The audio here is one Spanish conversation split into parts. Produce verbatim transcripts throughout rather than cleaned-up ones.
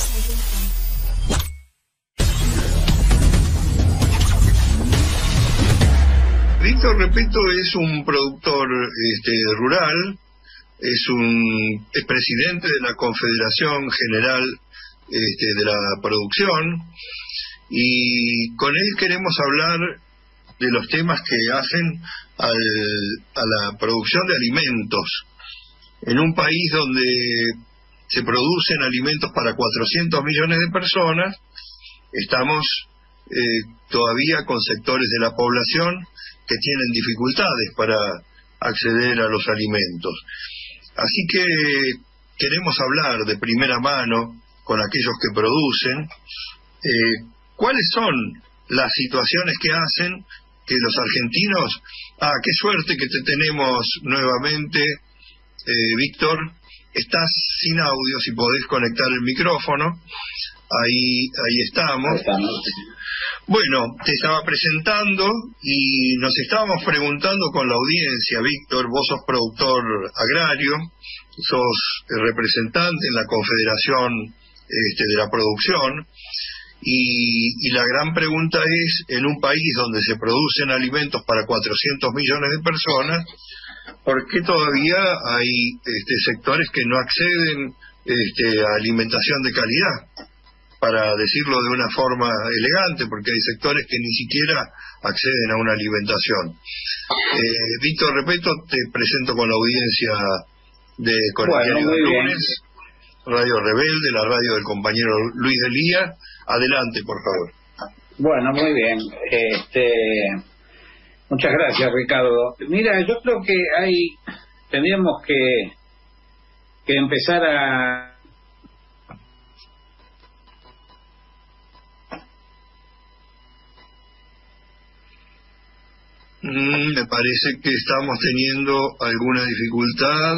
Víctor Repeto es un productor este, rural, es un es presidente de la Confederación General este, de la Producción, y con él queremos hablar de los temas que hacen al, a la producción de alimentos. En un país donde se producen alimentos para cuatrocientos millones de personas, estamos eh, todavía con sectores de la población que tienen dificultades para acceder a los alimentos. Así que queremos hablar de primera mano con aquellos que producen, eh, cuáles son las situaciones que hacen que los argentinos... Ah, qué suerte que te tenemos nuevamente, eh, Víctor. Estás sin audio, si podés conectar el micrófono. Ahí, ahí estamos. Ahí estamos. Bueno, te estaba presentando y nos estábamos preguntando con la audiencia, Víctor, vos sos productor agrario, sos representante en la Confederación este, de la Producción, y, y la gran pregunta es, en un país donde se producen alimentos para cuatrocientos millones de personas, ¿por qué todavía hay este, sectores que no acceden este, a alimentación de calidad? Para decirlo de una forma elegante, porque hay sectores que ni siquiera acceden a una alimentación. Eh, Víctor Repeto, te presento con la audiencia de Colegiales bueno, Lunes, Radio Rebelde, la radio del compañero Luis Delía. Adelante, por favor. Bueno, muy bien. Este, muchas gracias, Ricardo. Mira, yo creo que hay, tendríamos que, que empezar a Mm, me parece que estamos teniendo alguna dificultad.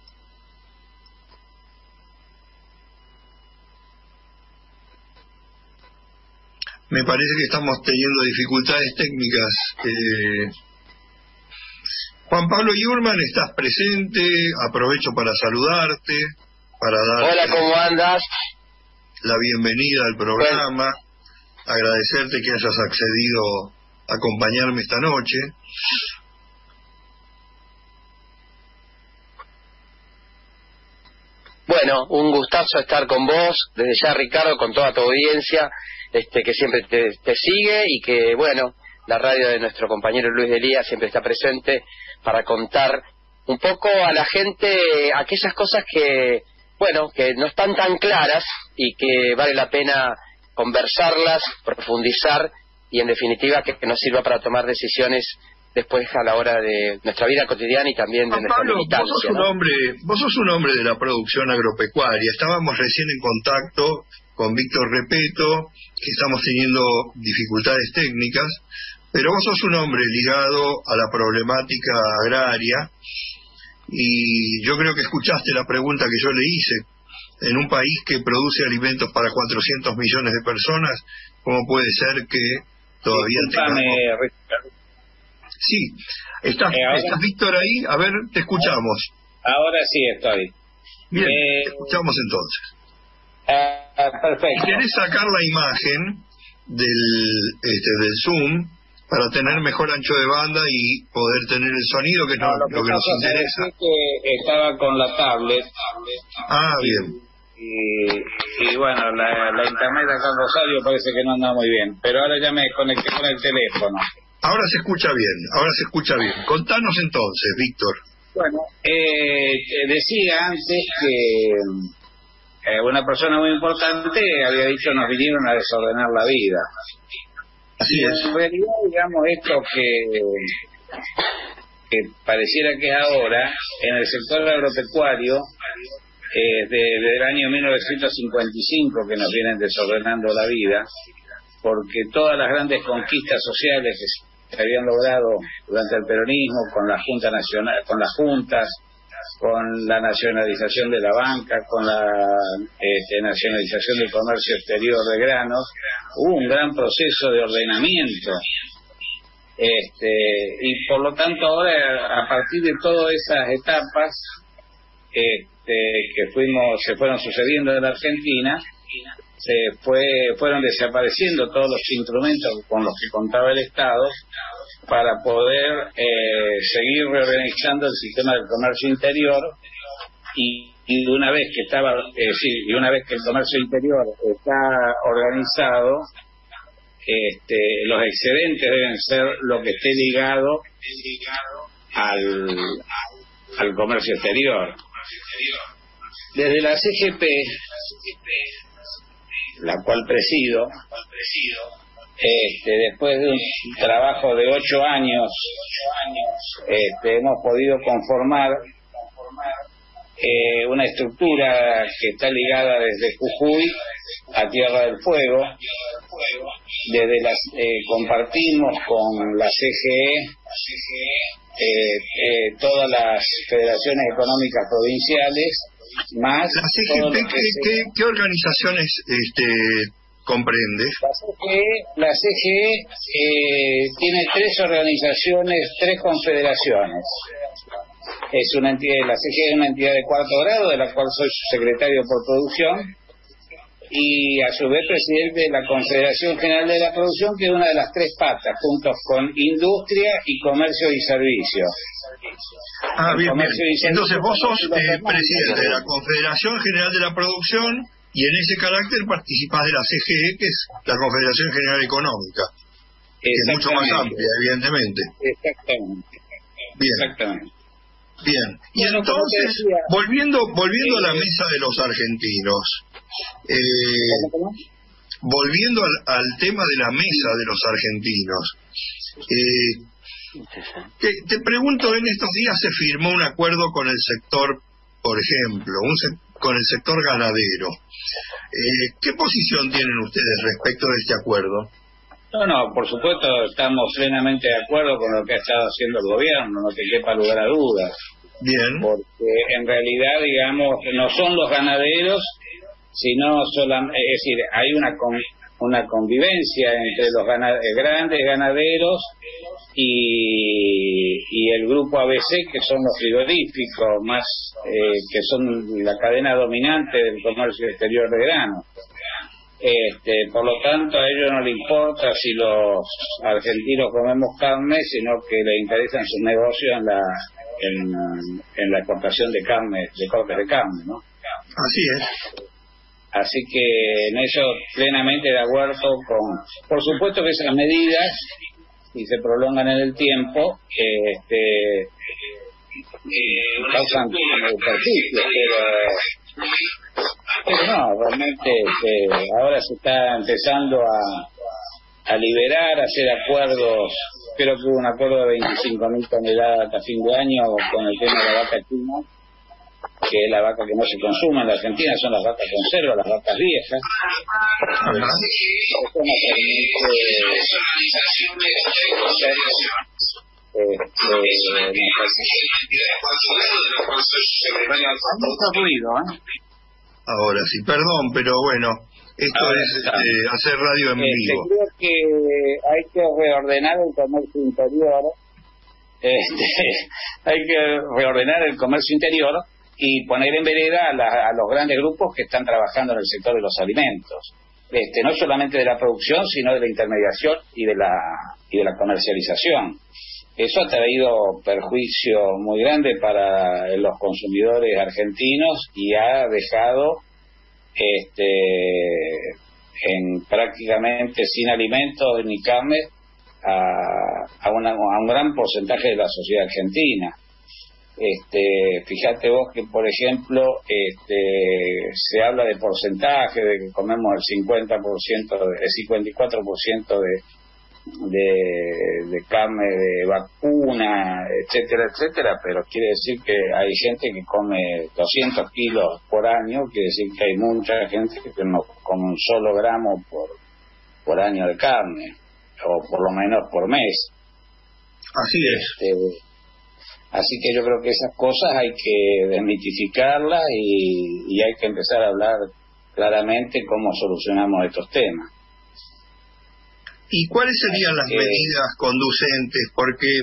Me parece que estamos teniendo dificultades técnicas. Eh, Juan Pablo Yurman, estás presente. Aprovecho para saludarte, para darte Hola, ¿cómo andas? la bienvenida al programa, agradecerte que hayas accedido acompañarme esta noche. Bueno, un gustazo estar con vos, desde ya, Ricardo, con toda tu audiencia, este que siempre te, te sigue, y que, bueno, la radio de nuestro compañero Luis Delía siempre está presente para contar un poco a la gente aquellas cosas que, bueno, que no están tan claras y que vale la pena conversarlas, profundizar, y en definitiva que, que nos sirva para tomar decisiones después a la hora de nuestra vida cotidiana y también de Juan nuestra Pablo, militancia, vos sos un ¿no? hombre, vos sos un hombre de la producción agropecuaria. Estábamos recién en contacto con Víctor Repeto, que estamos teniendo dificultades técnicas, pero vos sos un hombre ligado a la problemática agraria, y yo creo que escuchaste la pregunta que yo le hice. En un país que produce alimentos para cuatrocientos millones de personas, ¿cómo puede ser que todavía Disculpame, tengamos... Ricardo. Sí, ¿estás, Eh, ahora- ¿estás Víctor ahí? A ver, te escuchamos. Ahora sí estoy. Bien, Eh, te escuchamos entonces. Ah, perfecto. Si querés sacar la imagen del, este, del Zoom para tener mejor ancho de banda y poder tener el sonido, que es No, no- lo que lo que nos pasa interesa. es que estaba con la tablet Ah, bien. y, y bueno, la, la internet acá en Rosario parece que no anda muy bien, pero ahora ya me conecté con el teléfono. Ahora se escucha bien, ahora se escucha bien. Contanos entonces, Víctor. Bueno, eh, decía antes que eh, una persona muy importante había dicho nos vinieron a desordenar la vida. Así Y es. en realidad, digamos, esto que, que pareciera que es ahora, en el sector agropecuario, eh, de- desde el año mil novecientos cincuenta y cinco que nos vienen desordenando la vida, porque todas las grandes conquistas sociales que se habían logrado durante el peronismo, con la Junta Nacional, con las juntas, con la nacionalización de la banca, con la este, nacionalización del comercio exterior de granos, hubo un gran proceso de ordenamiento. Este, y por lo tanto ahora, a partir de todas esas etapas este, que fuimos se fueron sucediendo en la Argentina, se fue fueron desapareciendo todos los instrumentos con los que contaba el Estado para poder eh, seguir reorganizando el sistema del comercio interior y, y una vez que estaba eh, sí, y una vez que el comercio interior está organizado, este, los excedentes deben ser lo que esté ligado al, al comercio exterior. Desde la C G P, la cual presido, este, después de un trabajo de ocho años, este, hemos podido conformar eh, una estructura que está ligada desde Jujuy a Tierra del Fuego. Desde las eh, compartimos con la C G E eh, eh, todas las federaciones económicas provinciales, más la C G P, ¿qué, se... ¿qué, ¿qué organizaciones este, comprende? La C G E, la C G E eh, tiene tres organizaciones, tres confederaciones. Es una entidad, la C G E es una entidad de cuarto grado, de la cual soy su secretario por producción, y a su vez presidente de la Confederación General de la Producción, que es una de las tres patas, juntos con Industria y Comercio y Servicios. Ah, bien, bien. Entonces vos sos eh, presidente de la Confederación General de la Producción y en ese carácter participás de la C G E, que es la Confederación General Económica, que es mucho más amplia, evidentemente. Exactamente. Bien. Exactamente. Bien. Y bueno, entonces, decía, volviendo volviendo a la mesa de los argentinos, eh, ¿cómo, cómo? volviendo al, al tema de la mesa de los argentinos, eh, te, te pregunto, en estos días se firmó un acuerdo con el sector, por ejemplo, un se, con el sector ganadero. Eh, ¿Qué posición tienen ustedes respecto de este acuerdo? No, no, por supuesto estamos plenamente de acuerdo con lo que ha estado haciendo el gobierno, no te quepa lugar a dudas. Bien. Porque en realidad, digamos, no son los ganaderos, sino solamente, es decir, hay una con, una convivencia entre los gana, grandes ganaderos y, y el grupo A B C, que son los frigoríficos, más eh, que son la cadena dominante del comercio exterior de grano. Este, por lo tanto, a ellos no les importa si los argentinos comemos carne, sino que les interesan sus negocios en la en, en la exportación de carne, de cortes de carne, ¿no? Así es. Así que en eso plenamente de acuerdo con, por supuesto que esas medidas, si se prolongan en el tiempo, este, eh, causan perjuicios, pero Pero no, realmente este, ahora se está empezando a, a liberar, a hacer acuerdos. Creo que hubo un acuerdo de veinticinco mil toneladas hasta fin de año con el tema de la vaca china, que es la vaca que no se consume en la Argentina, son las vacas conservas, las vacas viejas. Eso no permite ruido, ¿eh? Ahora sí, perdón, pero bueno, esto Ahora, es eh, hacer radio en este, vivo. Creo que hay que reordenar el comercio interior, este, hay que reordenar el comercio interior y poner en vereda a, la, a los grandes grupos que están trabajando en el sector de los alimentos, este, no solamente de la producción, sino de la intermediación y de la y de la comercialización. Eso ha traído perjuicio muy grande para los consumidores argentinos y ha dejado este, en prácticamente sin alimentos ni carne a, a, una, a un gran porcentaje de la sociedad argentina. Este, fíjate vos que, por ejemplo, este, se habla de porcentaje, de que comemos el cincuenta por ciento, el cincuenta y cuatro por ciento de De, de carne de vacuna, etcétera, etcétera, pero quiere decir que hay gente que come doscientos kilos por año, quiere decir que hay mucha gente que no come un solo gramo por, por año de carne, o por lo menos por mes. Así es. Este, así que yo creo que esas cosas hay que desmitificarlas y, y hay que empezar a hablar claramente cómo solucionamos estos temas. ¿Y cuáles serían las medidas conducentes? Porque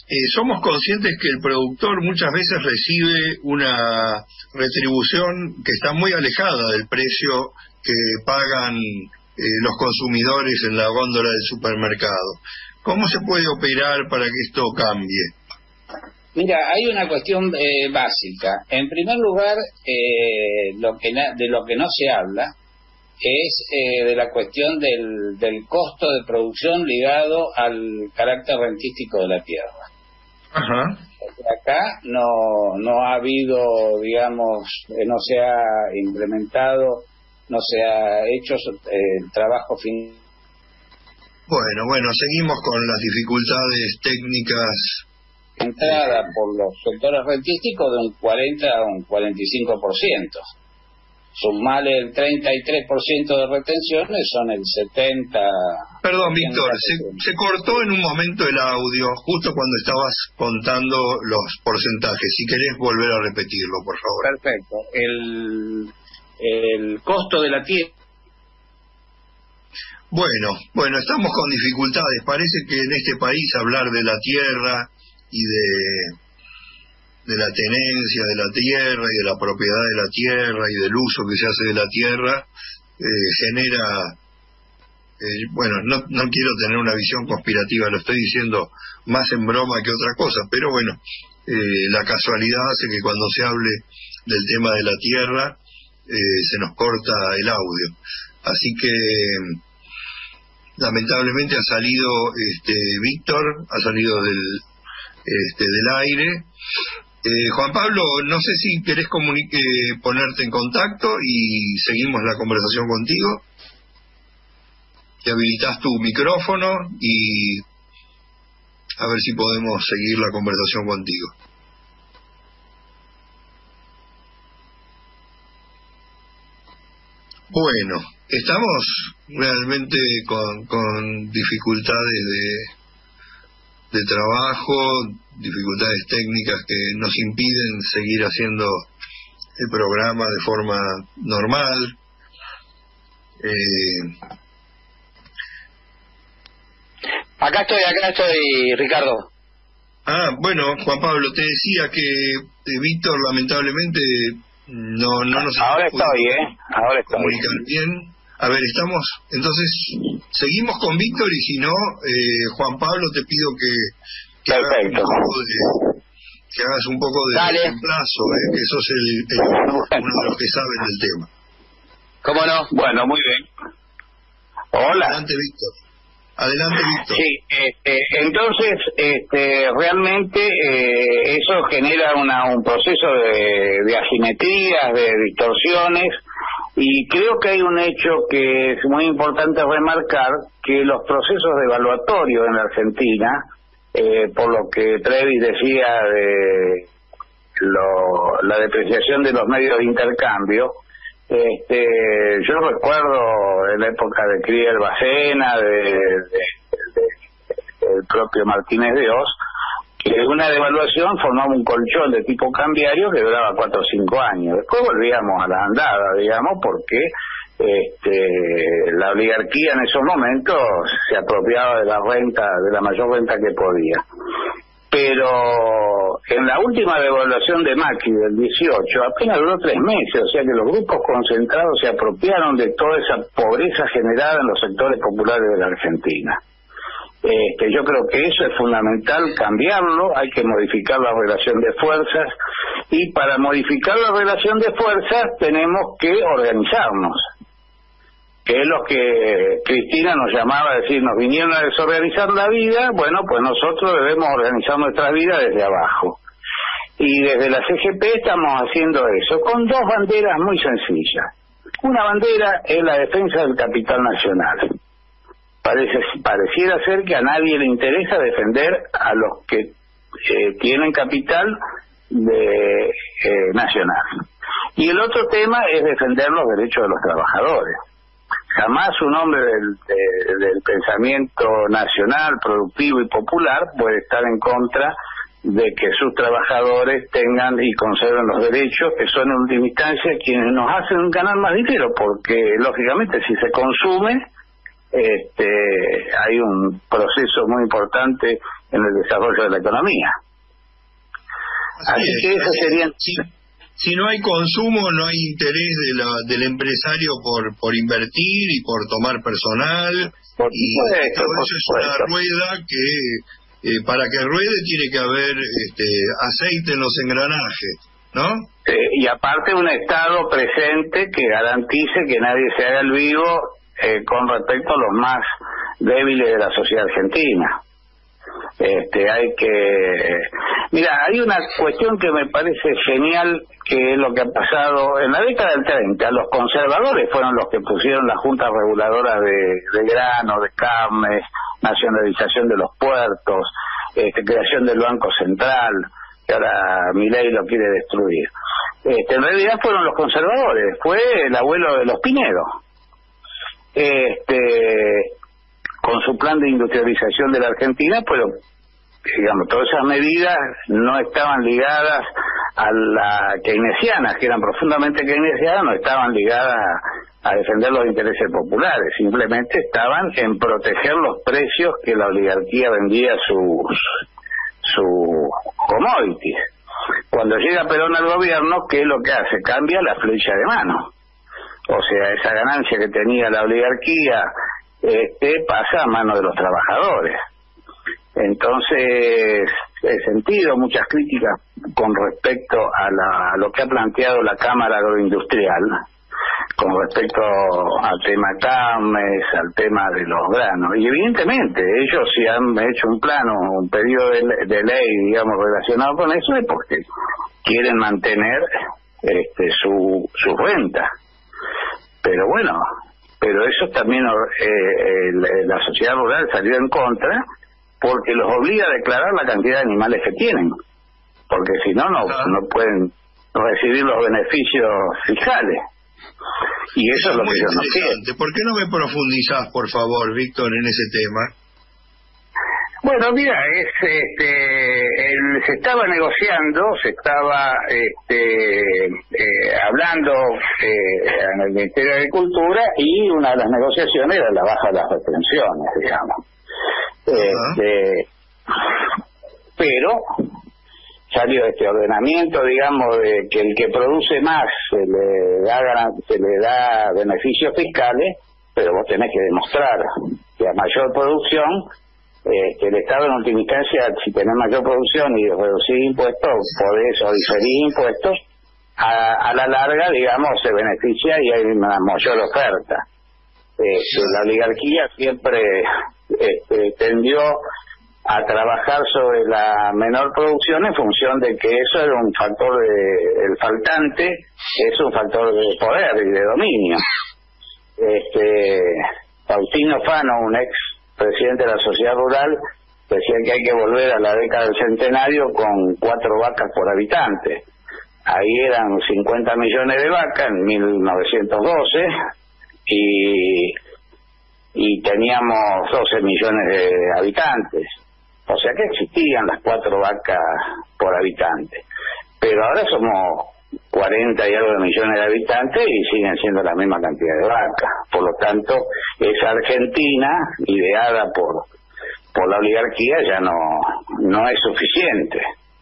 eh, somos conscientes que el productor muchas veces recibe una retribución que está muy alejada del precio que pagan eh, los consumidores en la góndola del supermercado. ¿Cómo se puede operar para que esto cambie? Mira, hay una cuestión eh, básica. En primer lugar, eh, lo que na- de lo que no se habla es eh, de la cuestión del, del costo de producción ligado al carácter rentístico de la tierra. Ajá. Porque acá no no ha habido, digamos, eh, no se ha implementado, no se ha hecho eh, el trabajo fin. Bueno, bueno, seguimos con las dificultades técnicas. Entrada por los sectores rentísticos de un cuarenta a un cuarenta y cinco por ciento. Sumarle el treinta y tres por ciento de retenciones, son el setenta por ciento. Perdón, Víctor, se, se cortó en un momento el audio, justo cuando estabas contando los porcentajes. Si querés volver a repetirlo, por favor. Perfecto. El, el costo de la tierra. Bueno, bueno, estamos con dificultades. Parece que en este país hablar de la tierra y de, de la tenencia de la tierra y de la propiedad de la tierra y del uso que se hace de la tierra eh, genera, eh, bueno, no, no quiero tener una visión conspirativa, lo estoy diciendo más en broma que otra cosa, pero bueno, eh, la casualidad hace que cuando se hable del tema de la tierra eh, se nos corta el audio, así que lamentablemente ha salido este Víctor, ha salido del Este, del aire. Eh, Juan Pablo, no sé si querés comunique, ponerte en contacto y seguimos la conversación contigo. Te habilitas tu micrófono y a ver si podemos seguir la conversación contigo. Bueno, estamos realmente con, con dificultades de de trabajo, dificultades técnicas que nos impiden seguir haciendo el programa de forma normal. Eh... Acá estoy, acá estoy, Ricardo. Ah, bueno, Juan Pablo, te decía que eh, Víctor lamentablemente no, no nos ahora estoy, ¿eh? Ahora estoy. Comunicar bien. A ver, estamos, entonces, seguimos con Víctor y si no, eh, Juan Pablo, te pido que, que, hagas, un poco de, que hagas un poco de reemplazo, eh, que sos el, el, uno de los que saben del tema. ¿Cómo no? Bueno, muy bien. Hola. Adelante, Víctor. Adelante, Víctor. Sí, este, entonces, este, realmente eh, eso genera una, un proceso de, de asimetrías, de distorsiones. Y creo que hay un hecho que es muy importante remarcar, que los procesos de evaluatorio en la Argentina, eh, por lo que Trevis decía de lo, la depreciación de los medios de intercambio, este, yo recuerdo en la época de Crier Bacena, de, de, de, de el propio Martínez de Oz, que una devaluación formaba un colchón de tipo cambiario que duraba cuatro o cinco años. Después volvíamos a la andada, digamos, porque este, la oligarquía en esos momentos se apropiaba de la renta, de la mayor renta que podía. Pero en la última devaluación de Macri del dieciocho apenas duró tres meses, o sea que los grupos concentrados se apropiaron de toda esa pobreza generada en los sectores populares de la Argentina. Este, yo creo que eso es fundamental, cambiarlo, hay que modificar la relación de fuerzas, y para modificar la relación de fuerzas tenemos que organizarnos, que es lo que Cristina nos llamaba a decir, nos vinieron a desorganizar la vida, bueno, pues nosotros debemos organizar nuestra vida desde abajo. Y desde la C G P estamos haciendo eso, con dos banderas muy sencillas. Una bandera es la defensa del capital nacional. Parece, pareciera ser que a nadie le interesa defender a los que eh, tienen capital de eh, nacional. Y el otro tema es defender los derechos de los trabajadores. Jamás un hombre del, de, del pensamiento nacional, productivo y popular puede estar en contra de que sus trabajadores tengan y conserven los derechos, que son en última instancia quienes nos hacen ganar más dinero, porque lógicamente si se consume, Este, hay un proceso muy importante en el desarrollo de la economía. Así, así que eso sería... Si, si no hay consumo, no hay interés de la, del empresario por, por invertir y por tomar personal. Por y supuesto, todo por eso es supuesto. una rueda que, eh, para que ruede, tiene que haber este, aceite en los engranajes, ¿no? Sí, y aparte un Estado presente que garantice que nadie se haga el vivo eh, con respecto a los más débiles de la sociedad argentina. Este, hay que... Mira, hay una cuestión que me parece genial, que es lo que ha pasado en la década del treinta. Los conservadores fueron los que pusieron las juntas reguladoras de, de grano, de carnes, nacionalización de los puertos, este, creación del Banco Central, que ahora Milei lo quiere destruir. Este, en realidad fueron los conservadores, fue el abuelo de los Pinedo. Este... con su plan de industrialización de la Argentina, pero, digamos, todas esas medidas no estaban ligadas a la keynesianas, que eran profundamente keynesianas, no estaban ligadas a, a defender los intereses populares, simplemente estaban en proteger los precios que la oligarquía vendía sus, sus commodities. Cuando llega Perón al gobierno, ¿qué es lo que hace? Cambia la flecha de mano. O sea, esa ganancia que tenía la oligarquía Este, pasa a manos de los trabajadores. Entonces, he sentido muchas críticas con respecto a, la, a lo que ha planteado la Cámara Agroindustrial, con respecto al tema carnes, al tema de los granos. Y evidentemente, ellos si han hecho un plano, un pedido de, de ley, digamos, relacionado con eso, es porque quieren mantener este, su, su renta. Pero bueno... pero eso también eh, eh, la sociedad rural salió en contra porque los obliga a declarar la cantidad de animales que tienen, porque si no, no, no pueden recibir los beneficios fiscales. Y eso, eso es lo que yo no quiero. ¿Por qué no me profundizás, por favor, Víctor, en ese tema? Bueno, mira, es, este, el, se estaba negociando, se estaba este, eh, hablando eh, en el Ministerio de Agricultura, y una de las negociaciones era la baja de las retenciones, digamos. Este, pero salió este ordenamiento, digamos, de que el que produce más se le da, se le da beneficios fiscales, pero vos tenés que demostrar que a mayor producción, Eh, que el Estado en última instancia, si tenés mayor producción y reducir impuestos, podés o diferir impuestos, a, a la larga, digamos, se beneficia y hay una mayor oferta. Este, la oligarquía siempre este, tendió a trabajar sobre la menor producción en función de que eso era un factor de, el faltante es un factor de poder y de dominio. Este, Faustino Fano, un ex presidente de la sociedad rural, decía que hay que volver a la década del centenario con cuatro vacas por habitante. Ahí eran cincuenta millones de vacas en mil novecientos doce y, y teníamos doce millones de habitantes. O sea que existían las cuatro vacas por habitante. Pero ahora somos cuarenta y algo de millones de habitantes y siguen siendo la misma cantidad de vacas. Por lo tanto, esa Argentina, ideada por por la oligarquía, ya no no es suficiente.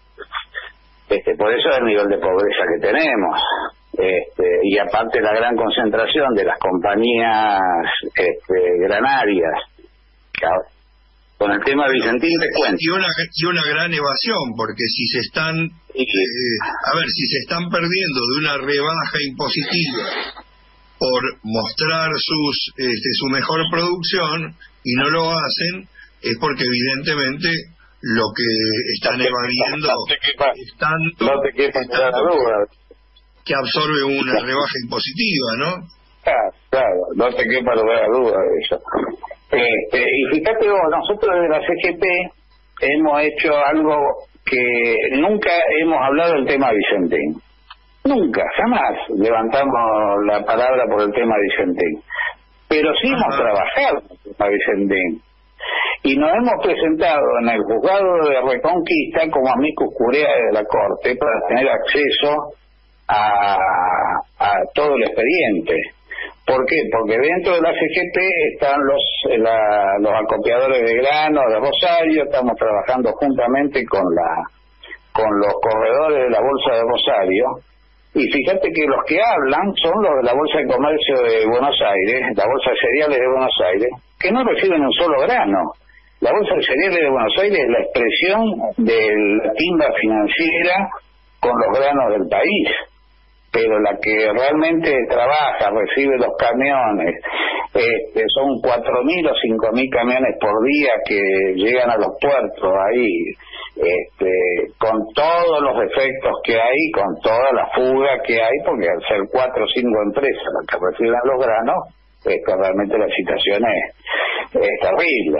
Este, por eso el nivel de pobreza que tenemos. Este, y aparte la gran concentración de las compañías este, granarias, que ahora, con el tema de Vicentín te cuento. Y una, y una gran evasión, porque si se están, eh, a ver, si se están perdiendo de una rebaja impositiva por mostrar sus este, su mejor producción y no lo hacen, es porque evidentemente lo que están evadiendo es tanto, no te quepa la duda que absorbe una rebaja impositiva, ¿no? Ah, claro, no te quepa la duda de eso. Este, y fíjate vos, nosotros desde la C G P hemos hecho algo que nunca hemos hablado del tema Vicentín. Nunca, jamás levantamos la palabra por el tema Vicentín. Pero sí hemos trabajado en el tema Vicentín. Y nos hemos presentado en el juzgado de Reconquista como amicus curiae de la Corte para tener acceso a, a todo el expediente. ¿Por qué? Porque dentro de la C G P están los la, los acopiadores de grano de Rosario. Estamos trabajando juntamente con la con los corredores de la Bolsa de Rosario, y fíjate que los que hablan son los de la Bolsa de Comercio de Buenos Aires, la Bolsa de Cereales de Buenos Aires, que no reciben un solo grano. La Bolsa de Cereales de Buenos Aires es la expresión de la timba financiera con los granos del país, pero la que realmente trabaja, recibe los camiones, este, son cuatro mil o cinco mil camiones por día que llegan a los puertos ahí, este, con todos los defectos que hay, con toda la fuga que hay, porque al ser cuatro o cinco empresas las que reciben los granos, esto realmente la situación es, es terrible.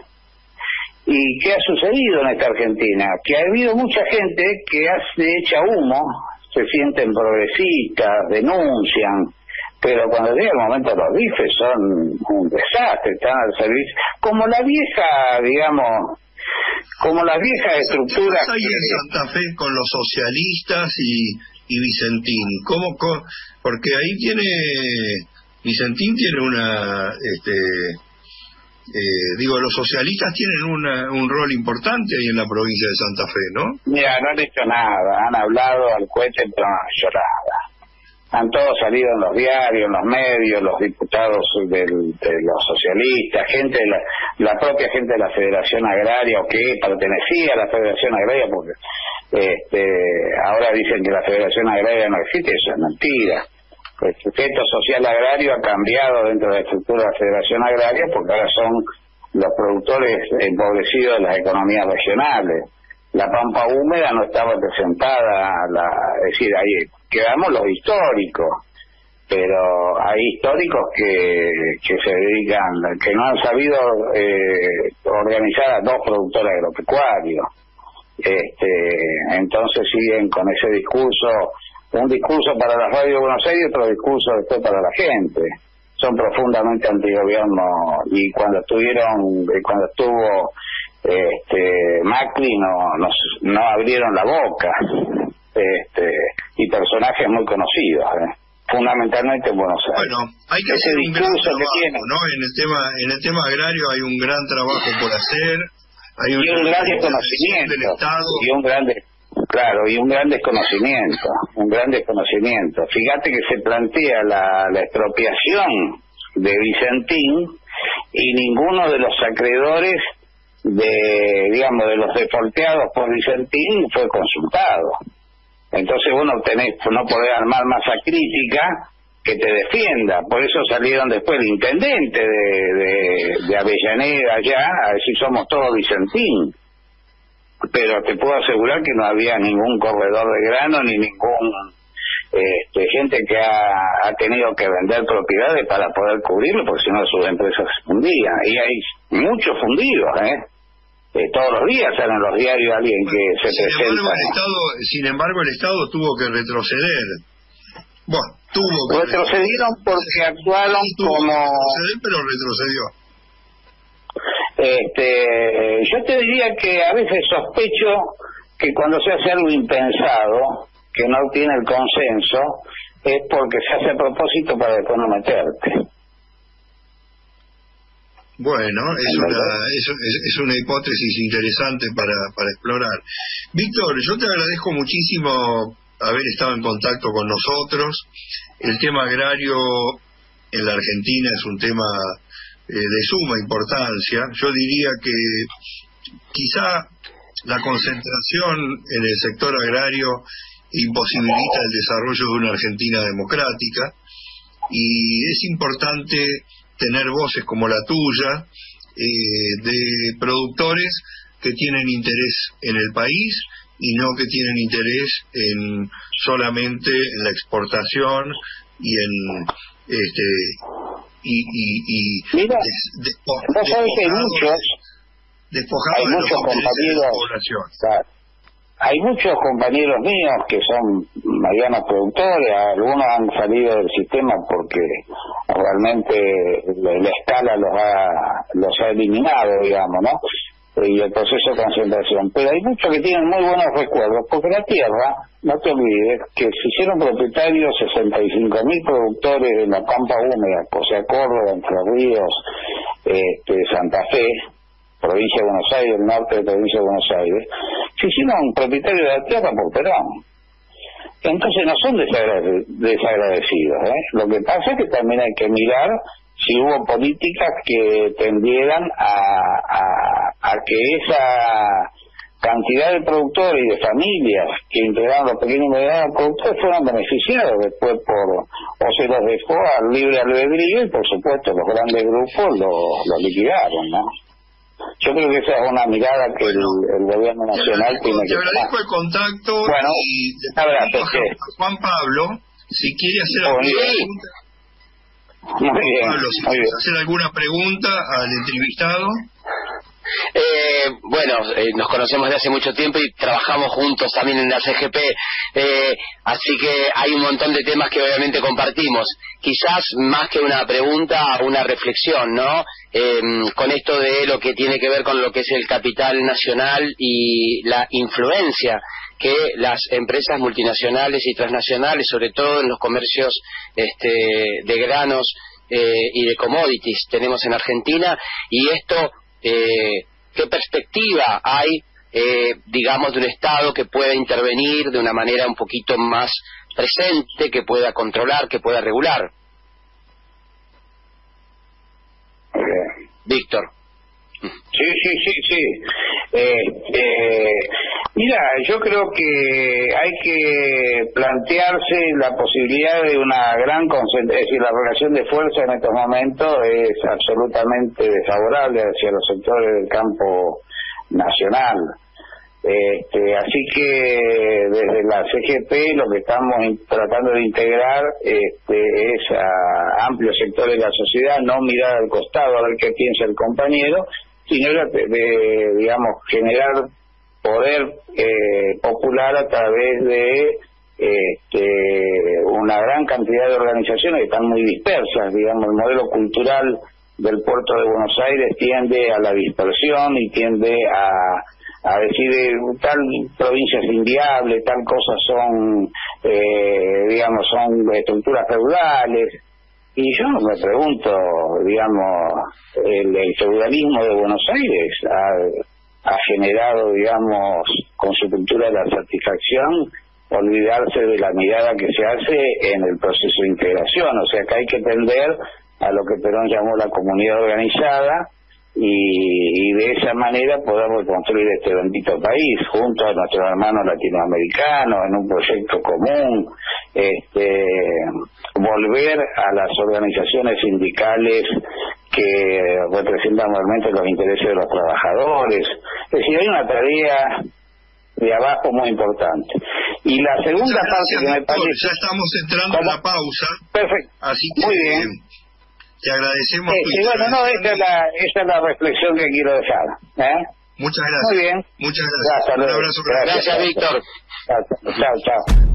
¿Y qué ha sucedido en esta Argentina? Que ha habido mucha gente que hace echa humo, se sienten progresistas, denuncian, pero cuando llega el momento los B I F E son un desastre, están al servicio, como la vieja, digamos, como las viejas estructuras. ¿Qué pasa ahí en Santa Fe con los socialistas y, y Vicentín? ¿Cómo, cómo? Porque ahí tiene, Vicentín tiene una, este, eh, digo, los socialistas tienen una, un rol importante ahí en la provincia de Santa Fe, ¿no? Mira, no han hecho nada, han hablado al cohete, pero no han hecho nada. Han todos salido en los diarios, en los medios, los diputados del, de los socialistas, gente de la, la propia gente de la Federación Agraria, o que pertenecía a la Federación Agraria, porque este, ahora dicen que la Federación Agraria no existe, eso es mentira. El sujeto social agrario ha cambiado dentro de la estructura de la Federación Agraria, porque ahora son los productores empobrecidos de las economías regionales. La pampa húmeda no estaba representada, la, es decir, ahí quedamos los históricos, pero hay históricos que, que se dedican, que no han sabido eh, organizar a dos productores agropecuarios. Este, entonces siguen con ese discurso, un discurso para la radio de Buenos Aires y otro discurso después para la gente. Son profundamente antigobierno, y cuando estuvieron, cuando estuvo este Macri no, no no abrieron la boca, este y personajes muy conocidos, ¿eh? Fundamentalmente en Buenos Aires. Bueno, hay que ese hacer un gran discurso que trabajo, tiene, ¿no? En el tema en el tema agrario hay un gran trabajo por hacer, hay un, y un gran desconocimiento del Estado. y un gran de, claro y un gran desconocimiento un gran desconocimiento fíjate que se plantea la, la expropiación de Vicentín, y ninguno de los acreedores de, digamos, de los deporteados por Vicentín fue consultado. Entonces vos no tenés, no podés armar masa crítica que te defienda. Por eso salieron después el intendente de, de, de Avellaneda allá a decir somos todos Vicentín. Pero te puedo asegurar que no había ningún corredor de grano ni ningún este, gente que ha, ha tenido que vender propiedades para poder cubrirlo, porque si no sus empresas se fundían. Y hay muchos fundidos, ¿eh? Eh, todos los días salen en los diarios alguien que bueno, se sin presenta. Embargo, el Estado, sin embargo, el Estado tuvo que retroceder. Bueno, tuvo que retrocedieron porque actuaron tuvo como... que retroceder, pero retrocedió. Este, yo te diría que a veces sospecho que cuando se hace algo impensado, que no obtiene el consenso, es porque se hace a propósito para después no meterte. Bueno, es una, es, es una hipótesis interesante para, para explorar. Víctor, yo te agradezco muchísimo haber estado en contacto con nosotros. El tema agrario en la Argentina es un tema eh, de suma importancia. Yo diría que quizá la concentración en el sector agrario imposibilita el desarrollo de una Argentina democrática, y es importante tener voces como la tuya, eh, de productores que tienen interés en el país y no que tienen interés en solamente en la exportación y en este y y, y Mira, des, de, vos sabés que hay muchos despojados hay de los muchos intereses de la compañeros, población. claro, hay muchos compañeros míos que son medianos productores, algunos han salido del sistema porque realmente la, la escala los ha los ha eliminado, digamos, ¿no? y el proceso de concentración. Pero hay muchos que tienen muy buenos recuerdos, porque la tierra, no te olvides, que se hicieron propietarios sesenta y cinco mil productores de la pampa húmeda, o sea, Córdoba, Entre Ríos, este, Santa Fe, provincia de Buenos Aires, el norte de la provincia de Buenos Aires, se hicieron propietarios de la tierra por Perón. Entonces no son desagrade- desagradecidos, ¿eh? Lo que pasa es que también hay que mirar si hubo políticas que tendieran a, a, a que esa cantidad de productores y de familias que integraban los pequeños y medianos productores fueron beneficiados después por, o se los dejó al libre albedrío y por supuesto los grandes grupos lo, lo liquidaron, ¿no? Yo creo que esa es una mirada que el, el gobierno nacional te tiene que tomar. Te agradezco el contacto bueno, y le abrazo, pregunto a Juan Pablo si quiere hacer alguna pregunta. Muy bien, Pablo, si muy quieres bien. hacer alguna pregunta al entrevistado. Eh, bueno, eh, nos conocemos de hace mucho tiempo y trabajamos juntos también en la C G P, eh, así que hay un montón de temas que obviamente compartimos. Quizás más que una pregunta, una reflexión, ¿no? Eh, con esto de lo que tiene que ver con lo que es el capital nacional y la influencia que las empresas multinacionales y transnacionales, sobre todo en los comercios este, de granos eh, y de commodities, tenemos en Argentina, y esto... Eh, ¿qué perspectiva hay, eh, digamos, de un Estado que pueda intervenir de una manera un poquito más presente, que pueda controlar, que pueda regular? Okay. Víctor. Sí, sí, sí, sí. Eh, eh, mira, yo creo que hay que plantearse la posibilidad de una gran concentración, es decir, la relación de fuerza en estos momentos es absolutamente desfavorable hacia los sectores del campo nacional. Este, así que desde la C G P lo que estamos in- tratando de integrar este, es a amplios sectores de la sociedad, no mirar al costado a ver qué piensa el compañero, sino de, de digamos, generar poder eh, popular a través de este, una gran cantidad de organizaciones que están muy dispersas. Digamos, el modelo cultural del puerto de Buenos Aires tiende a la dispersión y tiende a a decir eh, tal provincia es inviable, tal cosa son, eh, digamos, son estructuras feudales. Y yo me pregunto, digamos, el, el feudalismo de Buenos Aires ha, ha generado, digamos, con su cultura de la satisfacción, olvidarse de la mirada que se hace en el proceso de integración. O sea que hay que tender a lo que Perón llamó la comunidad organizada, y, y de esa manera podemos construir este bendito país junto a nuestros hermanos latinoamericanos en un proyecto común, este, volver a las organizaciones sindicales que representan realmente los intereses de los trabajadores. Es decir, hay una tarea de abajo muy importante. Y la segunda Muchas parte gracias, que me doctor. parece... Ya estamos entrando en la pausa. Perfecto. Así que muy bien. Te agradecemos. Sí, sí, bueno, no, esa es, la, esa es la reflexión que quiero dejar. ¿eh? Muchas gracias. Muy bien. Muchas gracias. Hasta Un luego. abrazo. Gracias, Víctor. Chao, chao. chao.